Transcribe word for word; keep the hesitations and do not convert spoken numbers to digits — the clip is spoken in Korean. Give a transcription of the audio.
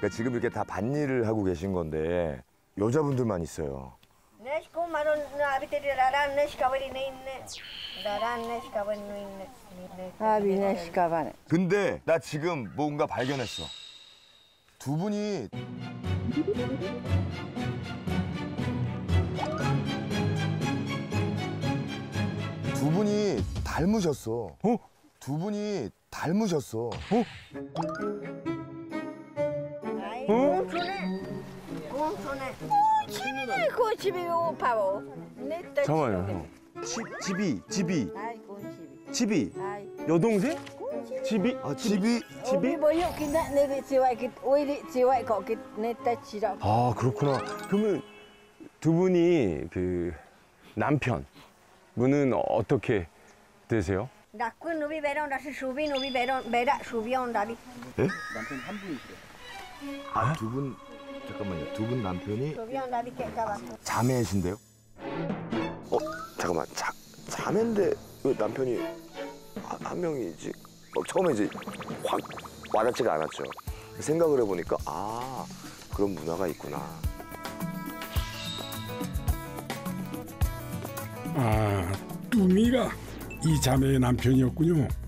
그러니까 지금 이렇게 다 밭일을 하고 계신 건데 여자분들만 있어요. 근데 나 지금 뭔가 발견했어. 두 분이 두 분이 닮으셨어. 어? 두 분이 닮으셨어. 어? 어? 잠깐만요, 형. 집, 집이, 집이, 집이. 여동생? 집이? 아, 집이. 집이? 아, 그렇구나. 그러면 두 분이 그 남편 분은 어떻게 되세요? 예? 남편 한 분이시죠? 아, 두 분, 잠깐만요. 두 분 남편이 자매신데요? 어, 잠깐만. 자, 자매인데 왜 남편이 한, 한 명이지? 막 처음에 이제 확 와닿지가 않았죠. 생각을 해보니까 아, 그런 문화가 있구나. 아, 뚜미가 이 자매의 남편이었군요.